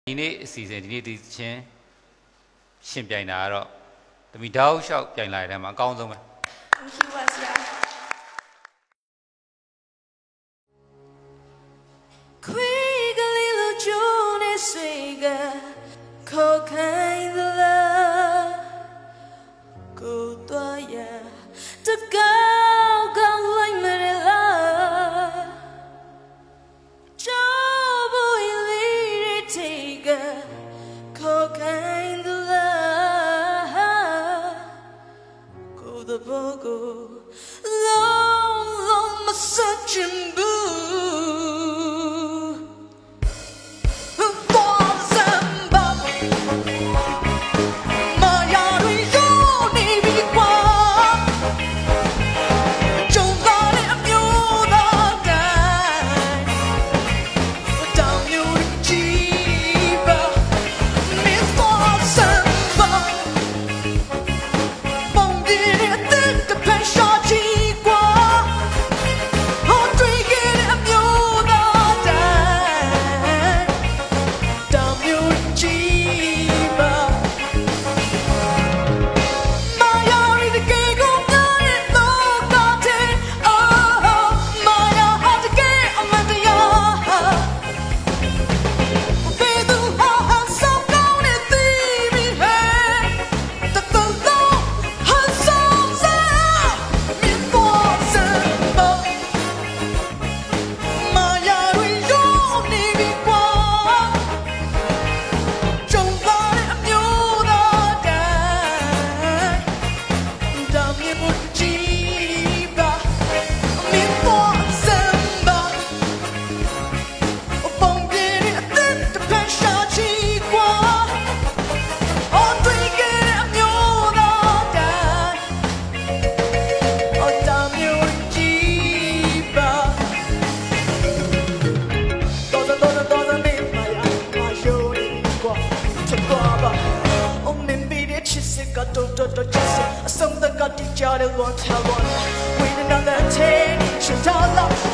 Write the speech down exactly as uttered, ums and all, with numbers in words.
ဒီနေ့အစီအစဉ်ဒီနေ့ဒီချင်းရှင်ပြိုင်တာကတော့တမီတောက်လျှောက်ပြိုင်လာတဲ့ထဲမှာအကောင်းဆုံးပဲရှိပါဆရာခွေးကလေးလိုကျိုးနေစေကခေါ်ခိုင်းသလားကိုတော့ရတကောက်ကောက်လိုက်မလားကျိုးဘူလေးတွေထိကခေါ်ခိုင်းသလားကိုthe bogo long long massaging boo Some that got each other one tell one waiting on the ten should all up